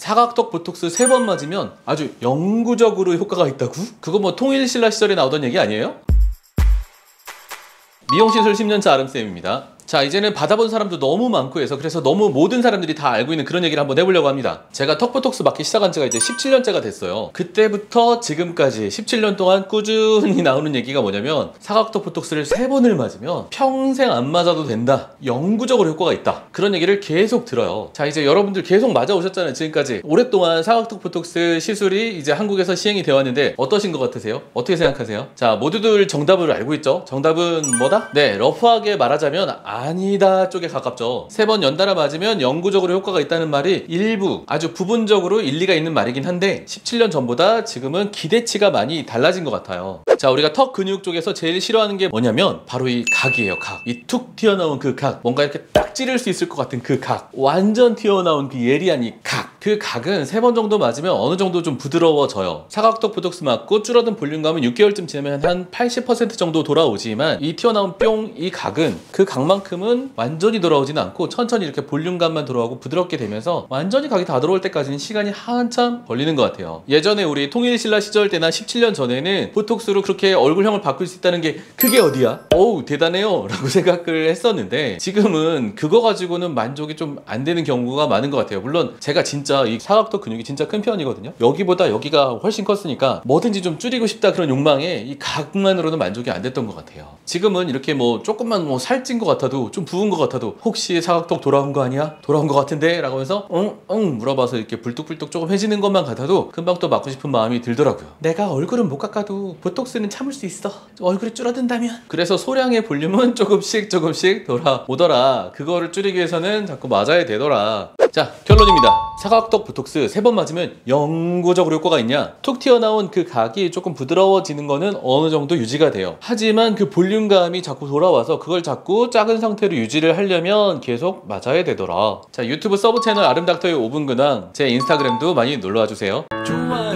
사각턱 보톡스 3번 맞으면 아주 영구적으로 효과가 있다고? 그거 뭐 통일신라 시절에 나오던 얘기 아니에요? 미용시술 10년차 아름쌤입니다. 자, 이제는 받아본 사람도 너무 많고 해서 그래서 너무 모든 사람들이 다 알고 있는 그런 얘기를 한번 해보려고 합니다. 제가 턱보톡스 맞기 시작한 지가 이제 17년째가 됐어요. 그때부터 지금까지 17년 동안 꾸준히 나오는 얘기가 뭐냐면 사각턱 보톡스를 3번을 맞으면 평생 안 맞아도 된다, 영구적으로 효과가 있다, 그런 얘기를 계속 들어요. 자, 이제 여러분들 계속 맞아오셨잖아요. 지금까지 오랫동안 사각턱 보톡스 시술이 이제 한국에서 시행이 되어 왔는데 어떠신 것 같으세요? 어떻게 생각하세요? 자, 모두들 정답을 알고 있죠? 정답은 뭐다? 네, 러프하게 말하자면 아니다 쪽에 가깝죠. 3번 연달아 맞으면 영구적으로 효과가 있다는 말이 일부, 아주 부분적으로 일리가 있는 말이긴 한데 17년 전보다 지금은 기대치가 많이 달라진 것 같아요. 자, 우리가 턱 근육 쪽에서 제일 싫어하는 게 뭐냐면 바로 이 각이에요. 각. 이 툭 튀어나온 그 각. 뭔가 이렇게 딱 찌를 수 있을 것 같은 그 각. 완전 튀어나온 그 예리한 이 각. 그 각은 3번 정도 맞으면 어느 정도 좀 부드러워져요. 사각턱 보톡스 맞고 줄어든 볼륨감은 6개월쯤 지나면 한 80% 정도 돌아오지만 이 튀어나온 뿅, 이 각은 그 각만큼은 완전히 돌아오지는 않고 천천히 이렇게 볼륨감만 돌아오고 부드럽게 되면서 완전히 각이 다 들어올 때까지는 시간이 한참 걸리는 것 같아요. 예전에 우리 통일신라 시절 때나 17년 전에는 보톡스로 그렇게 얼굴형을 바꿀 수 있다는 게 그게 어디야? 어우 대단해요 라고 생각을 했었는데 지금은 그거 가지고는 만족이 좀 안 되는 경우가 많은 것 같아요. 물론 제가 진짜 이 사각턱 근육이 진짜 큰 편이거든요. 여기보다 여기가 훨씬 컸으니까 뭐든지 좀 줄이고 싶다 그런 욕망에 이 각만으로는 만족이 안 됐던 것 같아요. 지금은 이렇게 뭐 조금만 뭐 살찐 것 같아도 좀 부은 것 같아도 혹시 사각턱 돌아온 거 아니야? 돌아온 것 같은데? 라고 해서 응 물어봐서 이렇게 불뚝불뚝 조금 해지는 것만 같아도 금방 또 맞고 싶은 마음이 들더라고요. 내가 얼굴은 못 깎아도 보톡스는 참을 수 있어. 얼굴이 줄어든다면. 그래서 소량의 볼륨은 조금씩 돌아오더라. 그거를 줄이기 위해서는 자꾸 맞아야 되더라. 자, 결론입니다. 사각턱 보톡스 3번 맞으면 영구적으로 효과가 있냐? 툭 튀어나온 그 각이 조금 부드러워지는 거는 어느 정도 유지가 돼요. 하지만 그 볼륨감이 자꾸 돌아와서 그걸 자꾸 작은 상태로 유지를 하려면 계속 맞아야 되더라. 자, 유튜브 서브 채널 아름닥터의 5분 근황, 제 인스타그램도 많이 놀러와 주세요. 좋아.